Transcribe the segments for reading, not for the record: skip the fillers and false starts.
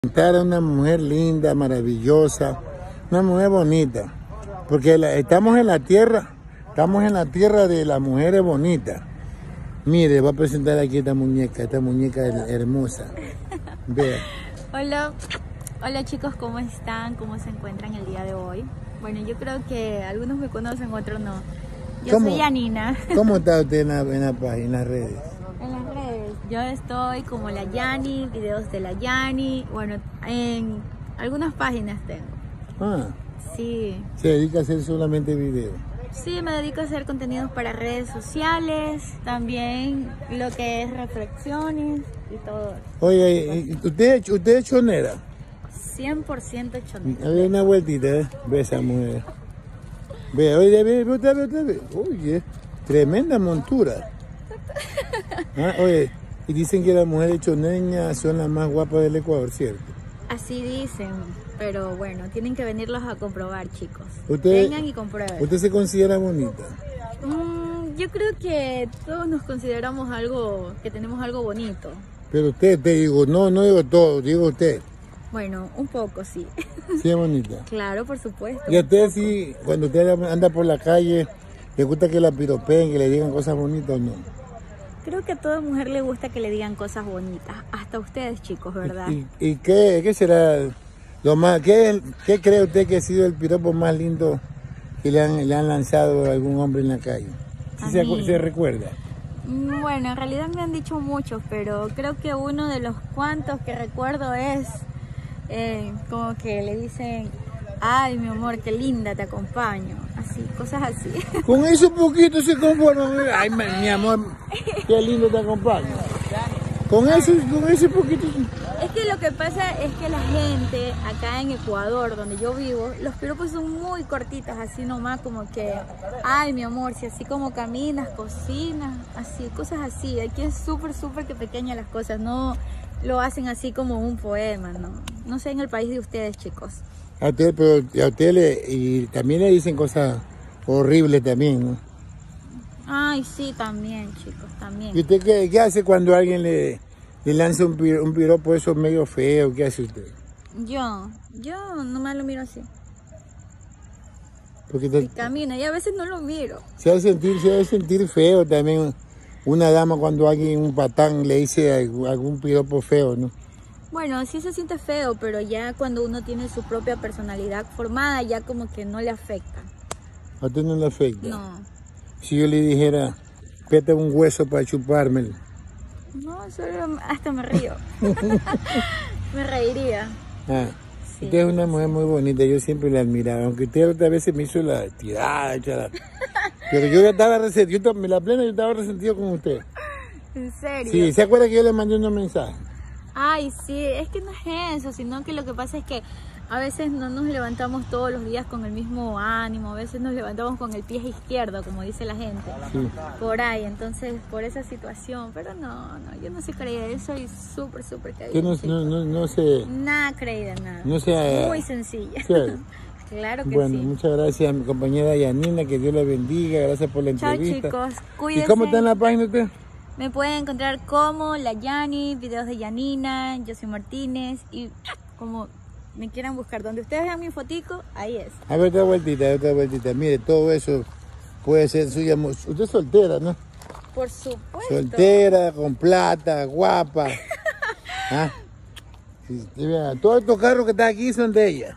Presentar a una mujer linda, maravillosa, una mujer bonita, porque estamos en la tierra de las mujeres bonitas. Mire, voy a presentar aquí esta muñeca hermosa. Vea. Hola chicos, ¿cómo están? ¿Cómo se encuentran el día de hoy? Bueno, yo creo que algunos me conocen, otros no. Yo soy Yanina. ¿Cómo está usted en la página, en las redes? En las redes, yo estoy como la Yani, videos de la Yani, bueno, en algunas páginas tengo. Ah. Sí. ¿Se dedica a hacer solamente videos? Sí, me dedico a hacer contenidos para redes sociales, también lo que es reflexiones y todo. Oye, ¿usted es chonera? 100% chonera. A ver, una vueltita, ¿eh? Ve esa mujer. Ve, oye, ve. Oye, tremenda montura. Ah, oye, y dicen que las mujeres choneñas son las más guapas del Ecuador, ¿cierto? Así dicen, pero bueno, tienen que venirlos a comprobar, chicos. Usted, vengan y comprueben. ¿Usted se considera bonita? Yo creo que todos nos consideramos que tenemos algo bonito. Pero usted, te digo, no digo todo, digo usted. Bueno, un poco sí. ¿Sí es bonita? Claro, por supuesto. ¿Y a usted sí, cuando usted anda por la calle, le gusta que la piropeen, que le digan cosas bonitas o no? Creo que a toda mujer le gusta que le digan cosas bonitas, hasta ustedes chicos, ¿verdad? ¿Y qué será lo más, qué cree usted que ha sido el piropo más lindo que le han lanzado a algún hombre en la calle? ¿Sí se recuerda? Bueno, en realidad me han dicho muchos, pero creo que uno de los cuantos que recuerdo es como que le dicen: ay, mi amor, qué linda, te acompaño. Así, cosas así. Con eso poquito se conforma. Ay, mi amor, qué lindo te acompaño. Con ese poquito. Es que lo que pasa es que la gente acá en Ecuador, donde yo vivo, los piropos son muy cortitos, así nomás como que: ay, mi amor, si así como caminas, cocinas, así, cosas así. Aquí es súper que pequeñas las cosas, no lo hacen así como un poema, no sé en el país de ustedes, chicos. A usted y también le dicen cosas horribles también, ¿no? Ay, sí, también, chicos, también. ¿Y usted qué hace cuando alguien le lanza un piropo eso medio feo? ¿Qué hace usted? Yo nomás lo miro así. Porque y camina, y a veces no lo miro. Se va a sentir feo también una dama cuando alguien, un patán, le dice algún piropo feo, ¿no? Bueno, sí se siente feo, pero ya cuando uno tiene su propia personalidad formada, ya como que no le afecta. ¿A usted no le afecta? No. Si yo le dijera: pete un hueso para chupármelo. No, solo hasta me río. Me reiría. Ah, sí, usted es una mujer muy bonita, yo siempre la admiraba, aunque usted otras veces me hizo la tirada, pero yo ya estaba resentido, yo estaba resentido con usted. ¿En serio? Sí, ¿se acuerda que yo le mandé unos mensajes? Ay, sí, es que no es eso, sino que lo que pasa es que a veces no nos levantamos todos los días con el mismo ánimo, a veces nos levantamos con el pie izquierdo, como dice la gente, sí. Por ahí, entonces, por esa situación, pero no, yo no soy creída, yo soy súper creída. Yo no sé. Nada creída, nada. No sé. Muy sencilla. ¿Sí? Claro que sí. Bueno, muchas gracias a mi compañera Yanina, que Dios la bendiga, gracias por la entrevista. Chao chicos, cuídense. ¿Y cómo está en la página usted? Me pueden encontrar como la Yani, videos de Yanina, yo soy Martínez, y como me quieran buscar, donde ustedes vean mi fotico, ahí es. A ver, otra vueltita. Mire, todo eso puede ser suya. Usted es soltera, ¿no? Por supuesto. Soltera, con plata, guapa. ¿Ah? Sí, vea, todos estos carros que están aquí son de ella.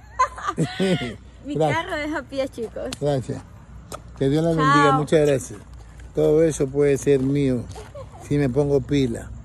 Mi carro es a pie, chicos. Gracias. Que Dios la bendiga, muchas gracias. Todo eso puede ser mío si me pongo pila.